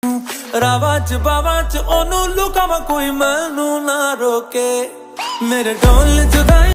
रावा च बावा च ओनू लुकावा कोई मैनू ना रोके मेरे ढोल जुदाई